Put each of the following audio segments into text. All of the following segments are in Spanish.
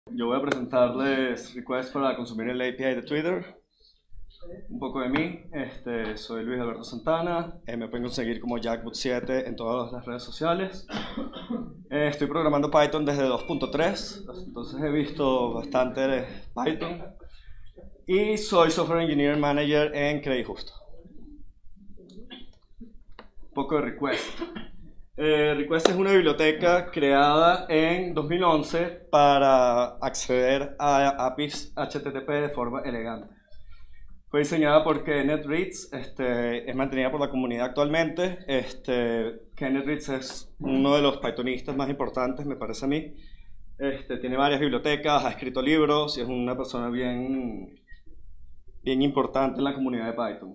Yo voy a presentarles requests para consumir el API de Twitter. Un poco de mí, soy Luis Alberto Santana, me pueden conseguir como Jackboot7 en todas las redes sociales. Estoy programando Python desde 2.3, entonces he visto bastante Python. Y soy Software Engineer Manager en Credit Justo. Un poco de request. Request es una biblioteca creada en 2011 para acceder a APIs HTTP de forma elegante. Fue diseñada por Kenneth Ritz, es mantenida por la comunidad actualmente. Kenneth Ritz es uno de los pythonistas más importantes, me parece a mí. Tiene varias bibliotecas, ha escrito libros y es una persona bien importante en la comunidad de Python.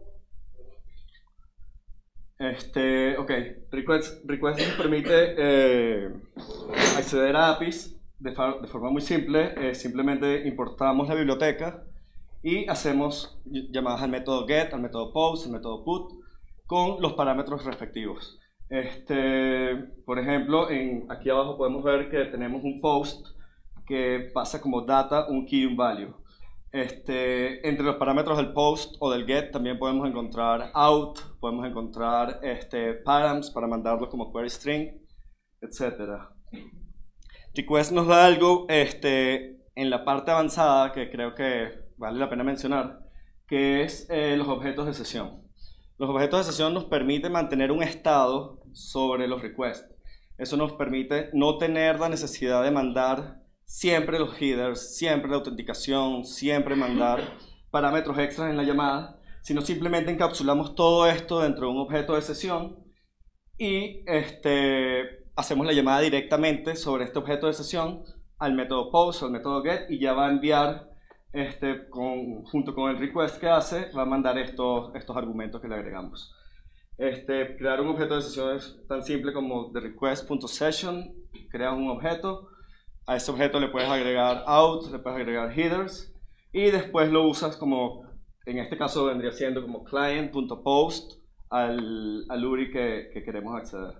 Ok, request nos permite acceder a APIs de forma muy simple. Simplemente importamos la biblioteca y hacemos llamadas al método get, al método post, al método put con los parámetros respectivos. Por ejemplo, aquí abajo podemos ver que tenemos un post que pasa como data, un key y un value. Entre los parámetros del post o del get también podemos encontrar out, podemos encontrar params para mandarlos como query string, etc. Request nos da algo en la parte avanzada que creo que vale la pena mencionar, que es los objetos de sesión. Los objetos de sesión nos permiten mantener un estado sobre los requests. Eso nos permite no tener la necesidad de mandar siempre los headers, siempre la autenticación, siempre mandar parámetros extras en la llamada, sino simplemente encapsulamos todo esto dentro de un objeto de sesión y hacemos la llamada directamente sobre este objeto de sesión al método post o al método get y ya va a enviar, junto con el request que hace, va a mandar estos argumentos que le agregamos. Crear un objeto de sesión es tan simple como de request.session, creas un objeto. A ese objeto le puedes agregar out, le puedes agregar headers y después lo usas como, en este caso vendría siendo como client.post al URI que queremos acceder.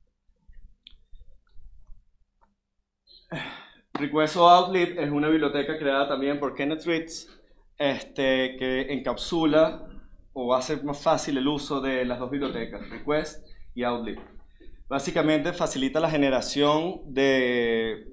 Request o Outlib es una biblioteca creada también por Kenneth Ritz que encapsula o hace más fácil el uso de las dos bibliotecas, Request y Outlib. Básicamente facilita la generación de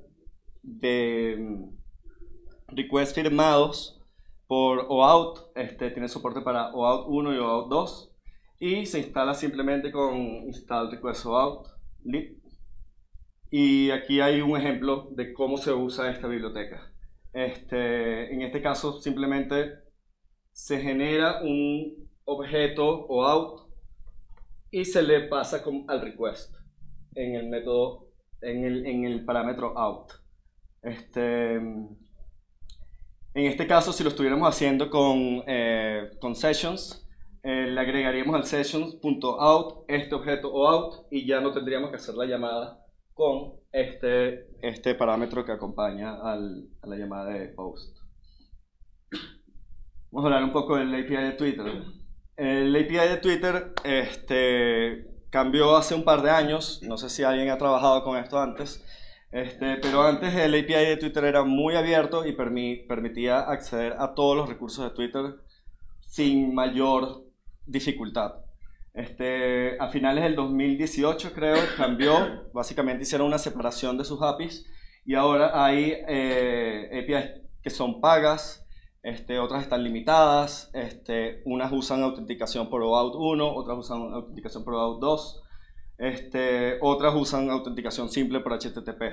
requests firmados por OAuth, tiene soporte para OAuth 1 y OAuth 2 y se instala simplemente con install request OAuth lib. Y aquí hay un ejemplo de cómo se usa esta biblioteca. En este caso simplemente se genera un objeto OAuth y se le pasa al request en el método, en el parámetro out. En este caso, si lo estuviéramos haciendo con sessions, le agregaríamos al sessions.out este objeto OAuth y ya no tendríamos que hacer la llamada con este parámetro que acompaña a la llamada de post. Vamos a hablar un poco del API de Twitter. El API de Twitter cambió hace un par de años, no sé si alguien ha trabajado con esto antes. Pero antes el API de Twitter era muy abierto y permitía acceder a todos los recursos de Twitter sin mayor dificultad. A finales del 2018 creo cambió, básicamente hicieron una separación de sus APIs y ahora hay APIs que son pagas, otras están limitadas, unas usan autenticación por OAuth 1, otras usan autenticación por OAuth 2. Otras usan autenticación simple por HTTP.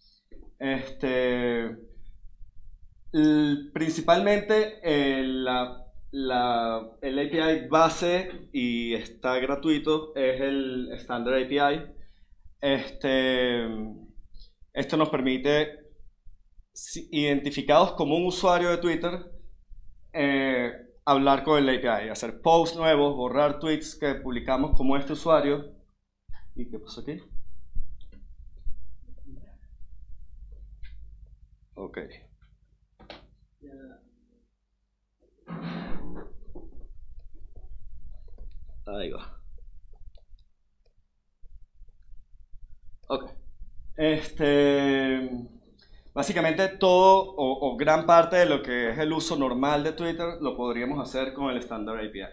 Principalmente el API base y está gratuito es el Standard API. Esto nos permite, identificados como un usuario de Twitter, hablar con el API, hacer posts nuevos, borrar tweets que publicamos como este usuario. ¿Y qué pasó aquí? Ok. Ahí va. Ok. Básicamente todo o gran parte de lo que es el uso normal de Twitter lo podríamos hacer con el Standard API.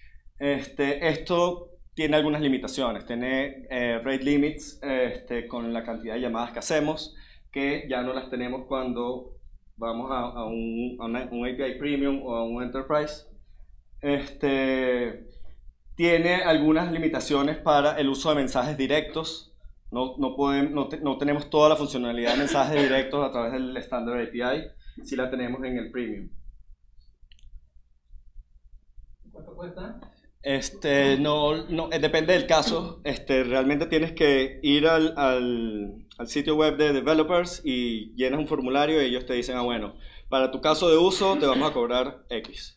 Esto tiene algunas limitaciones, tiene rate limits con la cantidad de llamadas que hacemos, que ya no las tenemos cuando vamos a un API Premium o a un Enterprise. Tiene algunas limitaciones para el uso de mensajes directos. No tenemos toda la funcionalidad de mensajes directos a través del Standard API, si la tenemos en el Premium. ¿Cuánto cuesta? Depende del caso. Realmente tienes que ir al sitio web de developers y llenas un formulario y ellos te dicen, bueno, para tu caso de uso te vamos a cobrar X.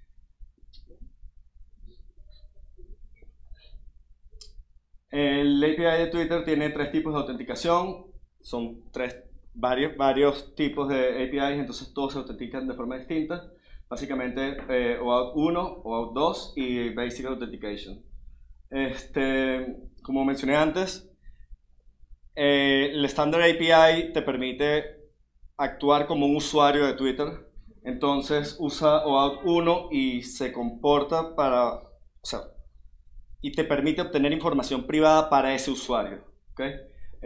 El API de Twitter tiene 3 tipos de autenticación, son varios tipos de APIs, entonces todos se autentican de forma distinta. Básicamente OAuth 1, OAuth 2 y Basic Authentication. Como mencioné antes, el Standard API te permite actuar como un usuario de Twitter, entonces usa OAuth 1 y se comporta y te permite obtener información privada para ese usuario. ¿Okay?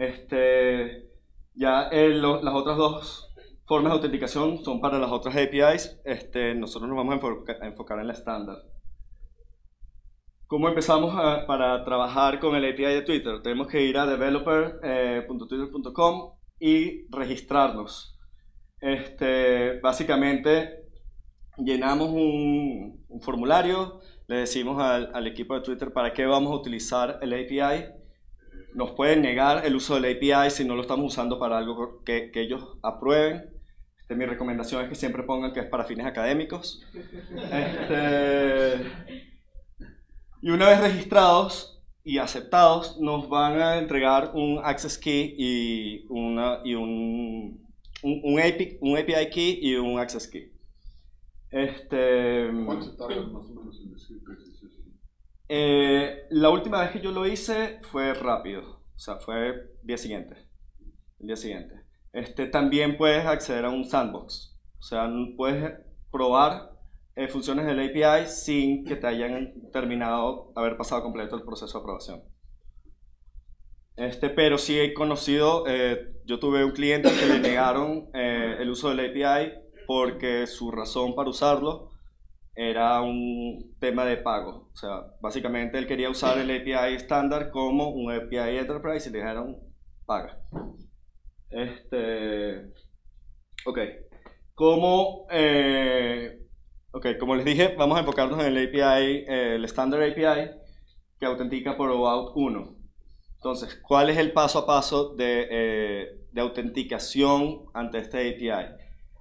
Las otras 2 formas de autenticación son para las otras APIs. Nosotros nos vamos a enfocar en la estándar. ¿Cómo empezamos para trabajar con el API de Twitter? Tenemos que ir a developer.twitter.com y registrarnos. Básicamente llenamos un formulario, le decimos al equipo de Twitter para qué vamos a utilizar el API. Nos pueden negar el uso del API si no lo estamos usando para algo que ellos aprueben. Mi recomendación es que siempre pongan que es para fines académicos. Y una vez registrados y aceptados, nos van a entregar un Access Key y un API Key y un Access Key. ¿Cuánto se tarda más o menos en decir que es eso? La última vez que yo lo hice fue rápido, o sea, fue el día siguiente. También puedes acceder a un sandbox, o sea, puedes probar funciones del API sin que te hayan haber pasado completo el proceso de aprobación. Pero sí he conocido, yo tuve un cliente que le negaron el uso del API porque su razón para usarlo era un tema de pago. O sea, básicamente él quería usar el API estándar como un API Enterprise y le dijeron, paga. Como les dije, vamos a enfocarnos en el API, el Standard API, que autentica por OAuth 1. Entonces, ¿cuál es el paso a paso de autenticación ante este API?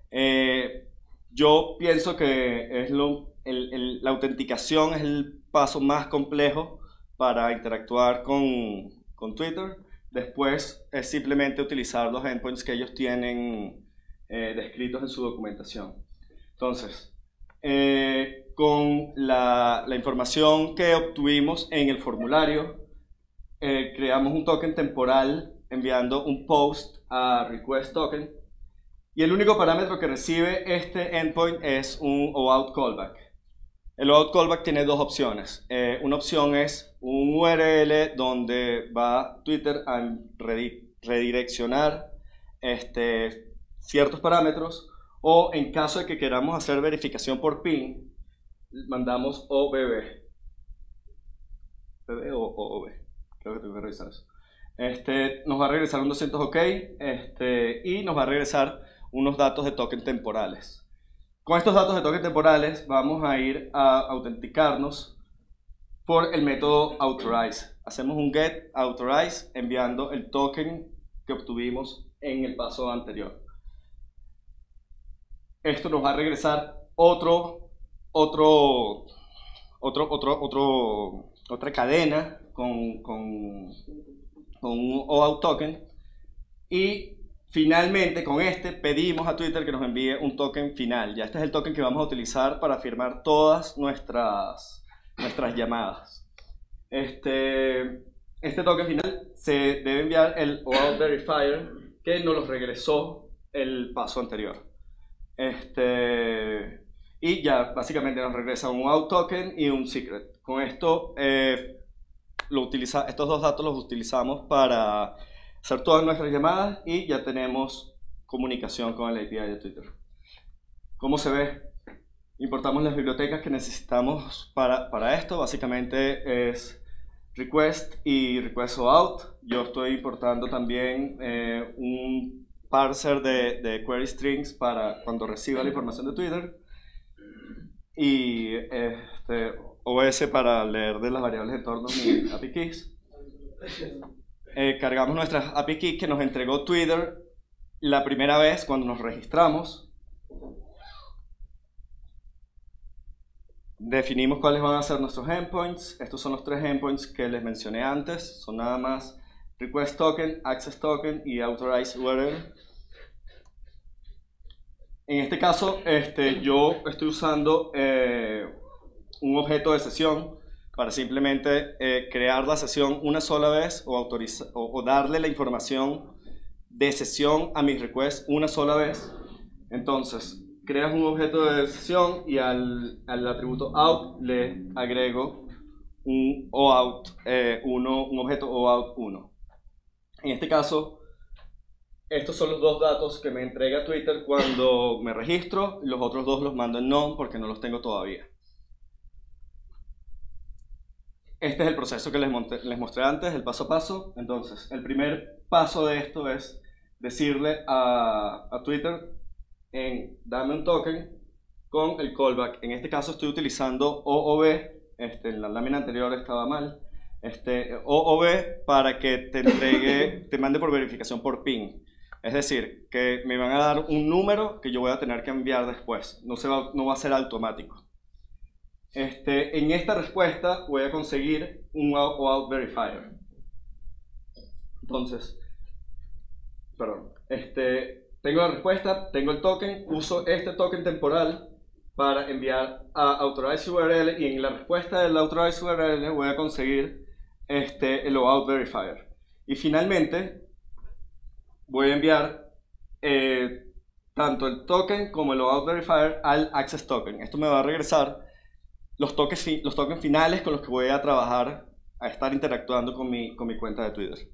Yo pienso que la autenticación es el paso más complejo para interactuar con Twitter. Después es simplemente utilizar los endpoints que ellos tienen descritos en su documentación. Entonces, con la información que obtuvimos en el formulario, creamos un token temporal enviando un post a request token. Y el único parámetro que recibe este endpoint es un OAuth callback. El OAuth callback tiene 2 opciones. Una opción es un URL donde va Twitter a redireccionar ciertos parámetros, o en caso de que queramos hacer verificación por PIN, mandamos OBB. ¿BB o OB? Creo que tengo que revisar eso. Nos va a regresar un 200 OK y nos va a regresar unos datos de token temporales. Con estos datos de token temporales vamos a ir a autenticarnos por el método authorize. Hacemos un get authorize enviando el token que obtuvimos en el paso anterior. Esto nos va a regresar otra cadena con un OAuth token, y finalmente con pedimos a Twitter que nos envíe un token final. Ya este es el token que vamos a utilizar para firmar todas nuestras llamadas. Este token final se debe enviar el OAuth verifier, que nos lo regresó el paso anterior. Y ya básicamente nos regresa un out token y un secret. Con esto, estos dos datos los utilizamos para hacer todas nuestras llamadas y ya tenemos comunicación con el API de Twitter. ¿Cómo se ve? Importamos las bibliotecas que necesitamos para esto. Básicamente es request y request out. Yo estoy importando también un parser de query strings para cuando reciba la información de Twitter. Y OS para leer de las variables de entorno mi API keys. Cargamos nuestras API keys que nos entregó Twitter la primera vez cuando nos registramos. Definimos cuáles van a ser nuestros endpoints. Estos son los 3 endpoints que les mencioné antes. Son nada más request token, access token y authorize URL. En este caso, yo estoy usando un objeto de sesión para simplemente crear la sesión una sola vez o darle la información de sesión a mis requests una sola vez. Entonces, creas un objeto de sesión y al atributo out le agrego un OAuth 1, un objeto OAuth 1. En este caso, estos son los 2 datos que me entrega Twitter cuando me registro. Los otros 2 los mando en none porque no los tengo todavía. Este es el proceso que les mostré antes, el paso a paso. Entonces, el primer paso de esto es decirle a Twitter dame un token con el callback. En este caso estoy utilizando OOB, en la lámina anterior estaba mal. OOB para que te mande por verificación por ping. Es decir, que me van a dar un número que yo voy a tener que enviar después. No va a ser automático. En esta respuesta voy a conseguir un OAuth verifier. Entonces, perdón. Tengo la respuesta, tengo el token, uso este token temporal para enviar a authorize URL y en la respuesta del authorize URL voy a conseguir el OAuth verifier. Y finalmente voy a enviar tanto el token como el OAuth verifier al access token. Esto me va a regresar los tokens finales con los que voy a trabajar, a estar interactuando con mi cuenta de Twitter.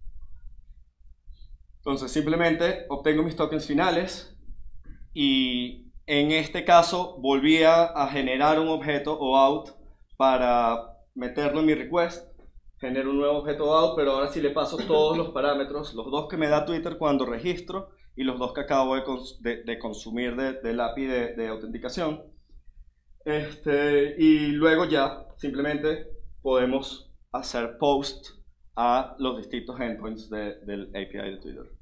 Entonces simplemente obtengo mis tokens finales y en este caso volví a generar un objeto OAuth para meterlo en mi request. Genero un nuevo objeto OAuth, pero ahora sí le paso todos los parámetros, los 2 que me da Twitter cuando registro y los 2 que acabo de consumir del API de autenticación. Y luego ya simplemente podemos hacer post a los distintos endpoints del API de Twitter.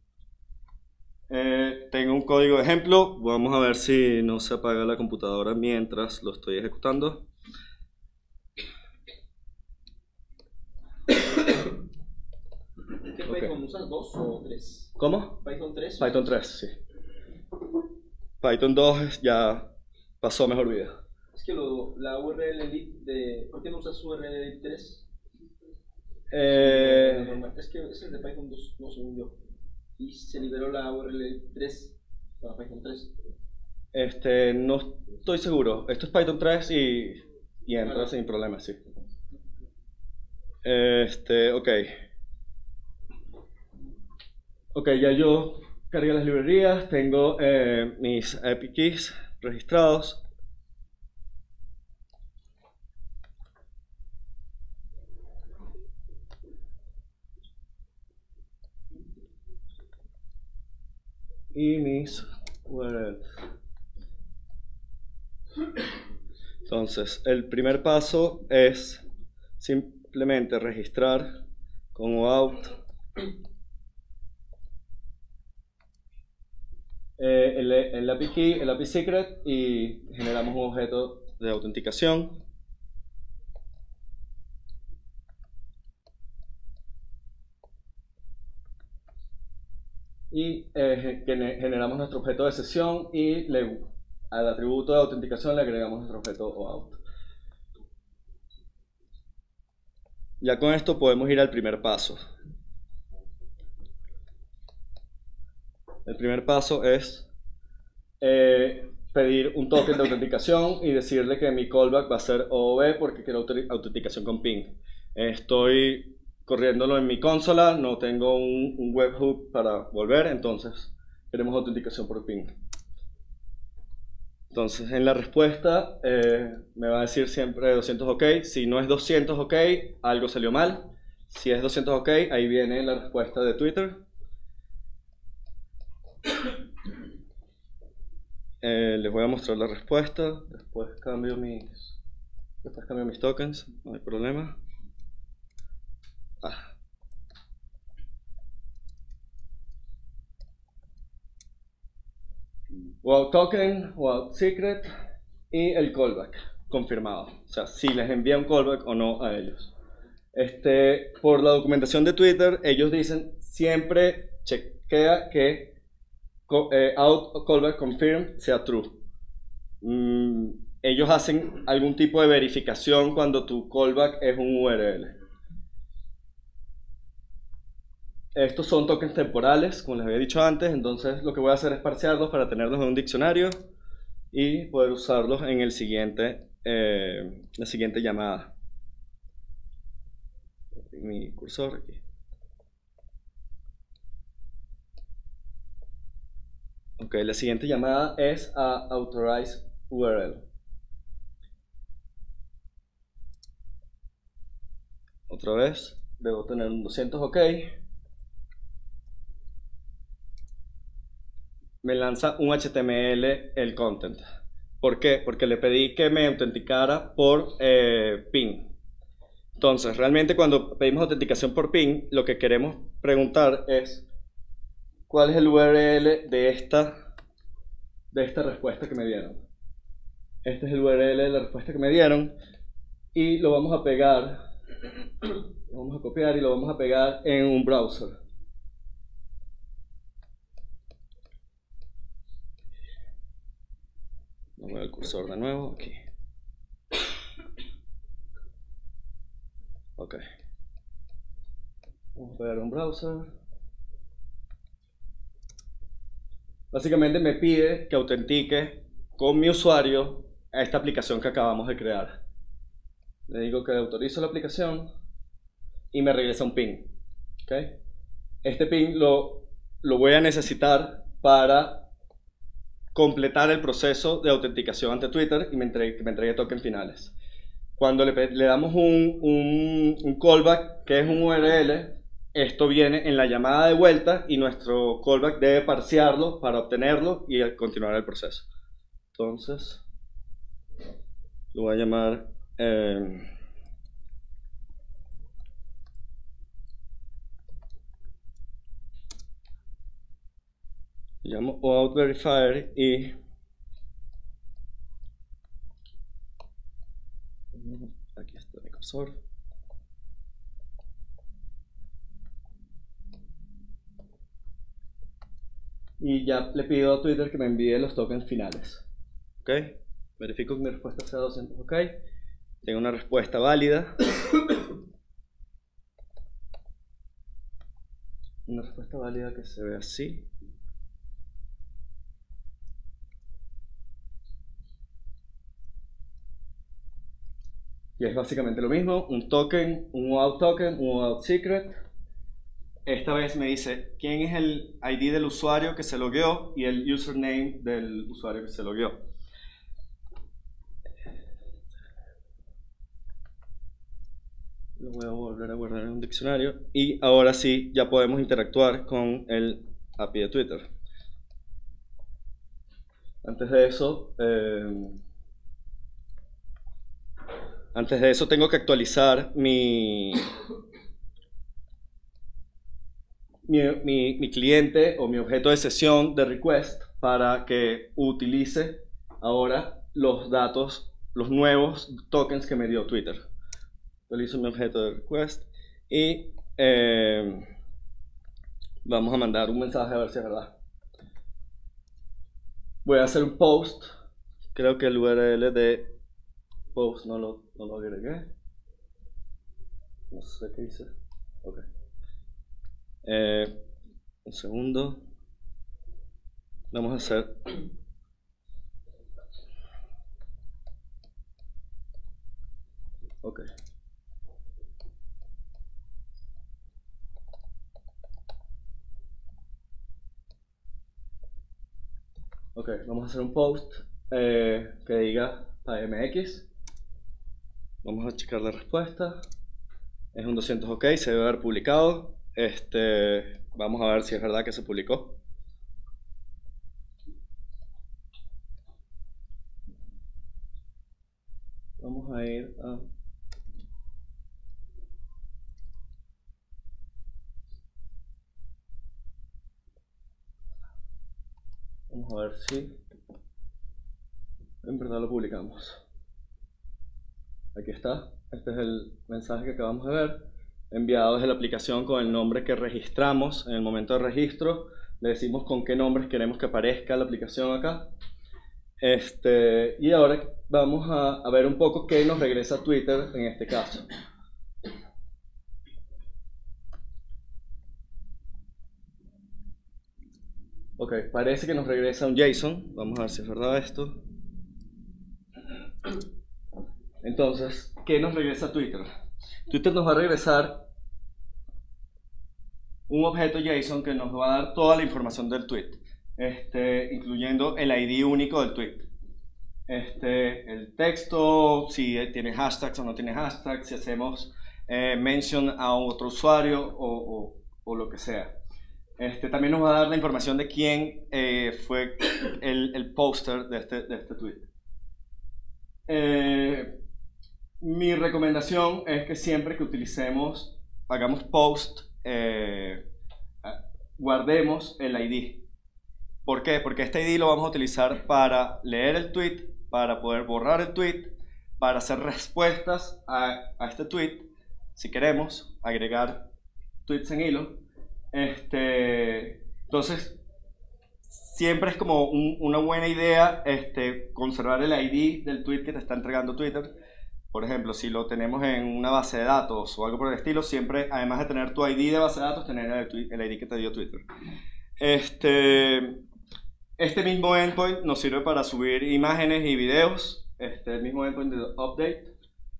Tengo un código de ejemplo. Vamos a ver si no se apaga la computadora mientras lo estoy ejecutando. ¿Qué Python usas? ¿2 o 3? ¿Cómo? ¿Python 3? Python 3, sí. Python 2 ya pasó mejor vida. Es que la URL elite de... ¿Por qué no usas URL elite 3? Es que es el de Python 2, no según yo. Y se liberó la URL 3 para Python 3. No estoy seguro. Esto es Python 3 y entra Vale. sin problema, sí. Ok. Ok, ya yo cargué las librerías, tengo mis API keys registrados. Y mis URLs. Entonces, el primer paso es simplemente registrar con OAuth el API key, el API secret y generamos un objeto de autenticación. Y generamos nuestro objeto de sesión y al atributo de autenticación le agregamos nuestro objeto OAuth. Ya con esto podemos ir al primer paso. El primer paso es pedir un token de autenticación y decirle que mi callback va a ser OOB porque quiero autenticación con ping. Estoy corriéndolo en mi consola, no tengo un webhook para volver, entonces queremos autenticación por ping. Entonces en la respuesta me va a decir siempre 200 OK. Si no es 200 OK, algo salió mal. Si es 200 OK, ahí viene la respuesta de Twitter. Les voy a mostrar la respuesta. Después cambio mis tokens, no hay problema. Wow token, wow secret y el callback confirmado. O sea, si les envía un callback o no a ellos. Por la documentación de Twitter, ellos dicen siempre chequea que out callback confirm sea true. Ellos hacen algún tipo de verificación cuando tu callback es un URL. Estos son tokens temporales, como les había dicho antes, entonces lo que voy a hacer es parsearlos para tenerlos en un diccionario y poder usarlos en la siguiente llamada. Mi cursor aquí. Ok, la siguiente llamada es a authorize URL. Otra vez, debo tener un 200 OK. Me lanza un HTML el content. ¿Por qué? Porque le pedí que me autenticara por ping. Entonces, realmente cuando pedimos autenticación por ping, lo que queremos preguntar es ¿cuál es el URL de esta respuesta que me dieron? Este es el URL de la respuesta que me dieron y lo vamos a pegar, lo vamos a copiar y lo vamos a pegar en un browser. Vamos a ver el cursor de nuevo aquí. Ok. Vamos a pegar un browser. Básicamente me pide que autentique con mi usuario a esta aplicación que acabamos de crear. Le digo que autorizo la aplicación y me regresa un ping. ¿Okay? Este ping lo voy a necesitar para completar el proceso de autenticación ante Twitter y que me entregue tokens finales. Cuando le damos un callback que es un URL, esto viene en la llamada de vuelta y nuestro callback debe parsearlo para obtenerlo y continuar el proceso. Entonces, lo voy a llamar llamo OAuth verifier y aquí está mi cursor. Y ya le pido a Twitter que me envíe los tokens finales. ¿Ok? Verifico que mi respuesta sea 200 OK. Tengo una respuesta válida. Una respuesta válida que se ve así. Y es básicamente lo mismo, un token, un OAuth secret. Esta vez me dice quién es el ID del usuario que se logueó y el username del usuario que se logueó. Lo voy a volver a guardar en un diccionario y ahora sí ya podemos interactuar con el API de Twitter. Antes de eso tengo que actualizar mi cliente o mi objeto de sesión de request para que utilice ahora los datos, los nuevos tokens que me dio Twitter. Utilizo mi objeto de request y vamos a mandar un mensaje a ver si es verdad. Voy a hacer un post. Creo que el URL de post no lo agregué. No sé qué hice. Ok. Un segundo. Vamos a hacer... Ok. Ok, vamos a hacer un post que diga PyMX. Vamos a checar la respuesta. Es un 200 ok, se debe haber publicado. Vamos a ver si es verdad que se publicó. Vamos a ir a... Vamos a ver si en verdad lo publicamos. Aquí está. Este es el mensaje que acabamos de ver, enviado desde la aplicación con el nombre que registramos en el momento de registro. Le decimos con qué nombres queremos que aparezca la aplicación acá. Y ahora vamos a ver un poco qué nos regresa Twitter en este caso. Ok, parece que nos regresa un JSON. Vamos a ver si es verdad esto. Entonces, ¿qué nos regresa Twitter? Twitter nos va a regresar un objeto JSON que nos va a dar toda la información del tweet, incluyendo el ID único del tweet. El texto, si tiene hashtags o no tiene hashtags, si hacemos mention a otro usuario o lo que sea. También nos va a dar la información de quién fue el poster de este tweet. Mi recomendación es que siempre que hagamos post, guardemos el ID. ¿Por qué? Porque este ID lo vamos a utilizar para leer el tweet, para poder borrar el tweet, para hacer respuestas a este tweet, si queremos agregar tweets en hilo. Entonces, siempre es como una buena idea conservar el ID del tweet que te está entregando Twitter. Por ejemplo, si lo tenemos en una base de datos o algo por el estilo, siempre, además de tener tu ID de base de datos, tener el ID que te dio Twitter. Este mismo endpoint nos sirve para subir imágenes y videos. El mismo endpoint de update.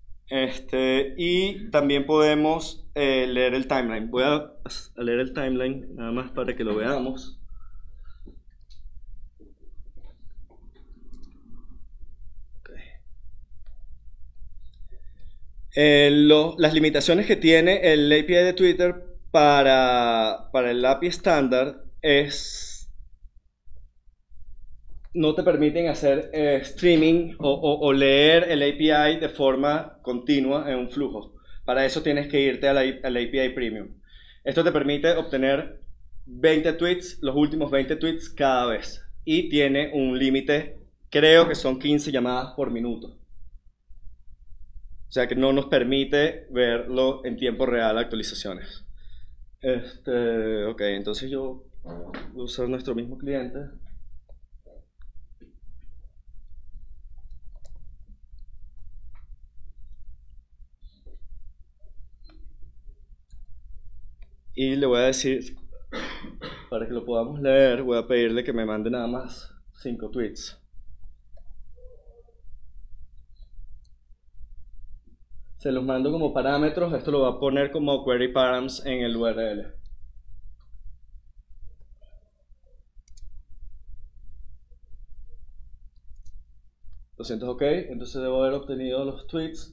Y también podemos leer el timeline. Voy a leer el timeline nada más para que lo veamos. Las limitaciones que tiene el API de Twitter para el API estándar no te permiten hacer streaming o leer el API de forma continua en un flujo. Para eso tienes que irte al API Premium. Esto te permite obtener 20 tweets, los últimos 20 tweets cada vez. Y tiene un límite, creo que son 15 llamadas por minuto. O sea que no nos permite verlo en tiempo real, actualizaciones. Ok, entonces yo voy a usar nuestro mismo cliente. Y le voy a decir, para que lo podamos leer, voy a pedirle que me mande nada más 5 tweets. Se los mando como parámetros, esto lo va a poner como query params en el URL. ¿200 ok? Entonces debo haber obtenido los tweets.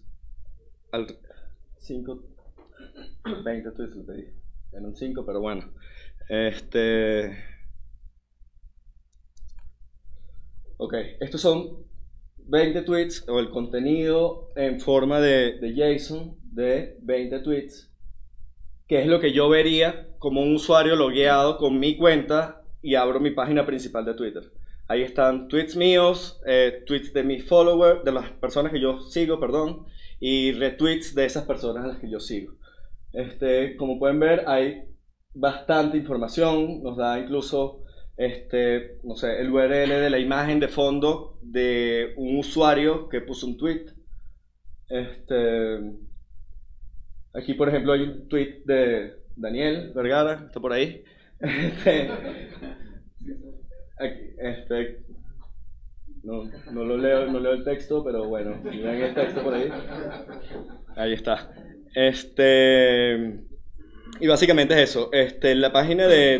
20 tweets lo pedí. En un 5, pero bueno. Ok, estos son 20 tweets, o el contenido en forma de JSON de 20 tweets, que es lo que yo vería como un usuario logueado con mi cuenta y abro mi página principal de Twitter. Ahí están tweets míos, tweets de mis followers, de las personas que yo sigo, perdón, y retweets de esas personas a las que yo sigo. Como pueden ver, hay bastante información, nos da incluso no sé, el URL de la imagen de fondo de un usuario que puso un tweet. Aquí por ejemplo hay un tweet de Daniel Vergara, está por ahí. Aquí, no lo leo, no leo el texto, pero bueno, miren el texto por ahí. Ahí está. Y básicamente es eso. En la página de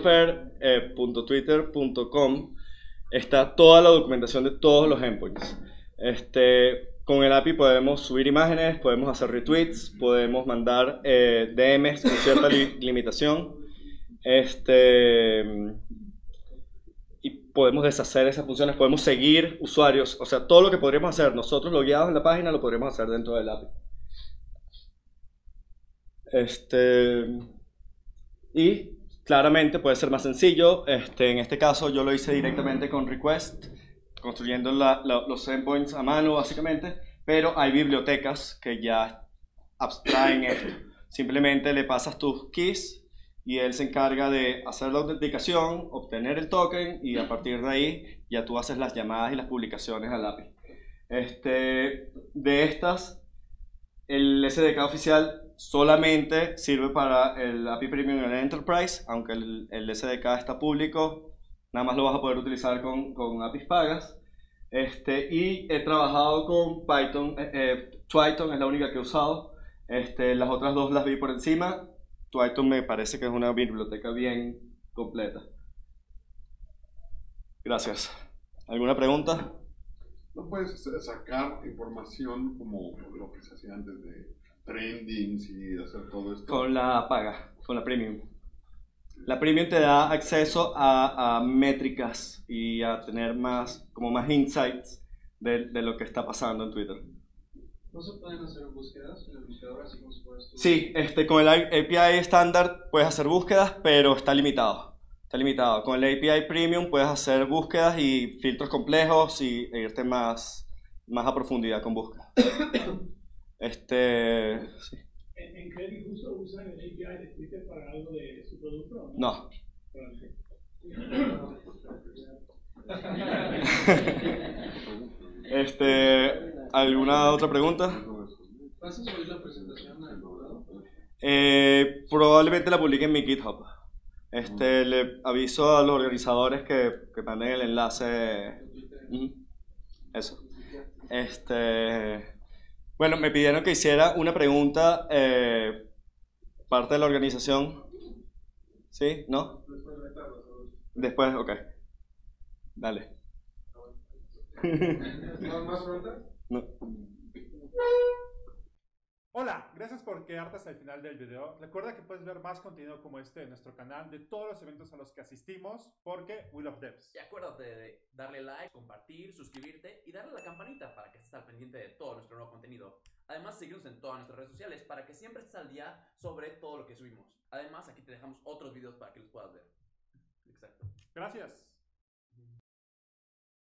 developer.twitter.com está toda la documentación de todos los endpoints. Con el API podemos subir imágenes, podemos hacer retweets, podemos mandar DMs con cierta limitación. Y podemos deshacer esas funciones, podemos seguir usuarios, o sea, todo lo que podríamos hacer nosotros logueados en la página lo podríamos hacer dentro del API. Y claramente puede ser más sencillo. En este caso yo lo hice directamente con request, construyendo los endpoints a mano básicamente, pero hay bibliotecas que ya abstraen esto. Simplemente le pasas tus keys y él se encarga de hacer la autenticación, obtener el token y a partir de ahí ya tú haces las llamadas y las publicaciones al API. De estas, el SDK oficial solamente sirve para el API Premium en el Enterprise, aunque el SDK está público, nada más lo vas a poder utilizar con APIs pagas. Y he trabajado con Python, Twython es la única que he usado, las otras dos las vi por encima. Twython me parece que es una biblioteca bien completa. Gracias. ¿Alguna pregunta? ¿No puedes sacar información como lo que se hacía antes de trendings y hacer todo esto? Con la paga, con la Premium. La Premium te da acceso a métricas y a tener más insights de lo que está pasando en Twitter. ¿No se pueden hacer búsquedas en el buscador así como si fueras tú? Sí, con el API estándar puedes hacer búsquedas, pero está limitado. Está limitado. Con el API Premium puedes hacer búsquedas y filtros complejos y irte más a profundidad con búsquedas. Sí. ¿En Credit justo usan el API de Twitter para algo de su producto? No. ¿Alguna otra pregunta? ¿Vas a subir la presentación al abogado? Probablemente la publique en mi GitHub. Le aviso a los organizadores que manden el enlace. Eso. Bueno, me pidieron que hiciera una pregunta parte de la organización. ¿Sí? ¿No? Después, ok. Dale. ¿Más preguntas? No. Hola, gracias por quedarte hasta el final del video. Recuerda que puedes ver más contenido como este en nuestro canal de todos los eventos a los que asistimos, porque we love devs. Y acuérdate de darle like, compartir, suscribirte y darle a la campanita para que estés al pendiente de todo nuestro nuevo contenido. Además, síguenos en todas nuestras redes sociales para que siempre estés al día sobre todo lo que subimos. Además, aquí te dejamos otros videos para que los puedas ver. Exacto. Gracias.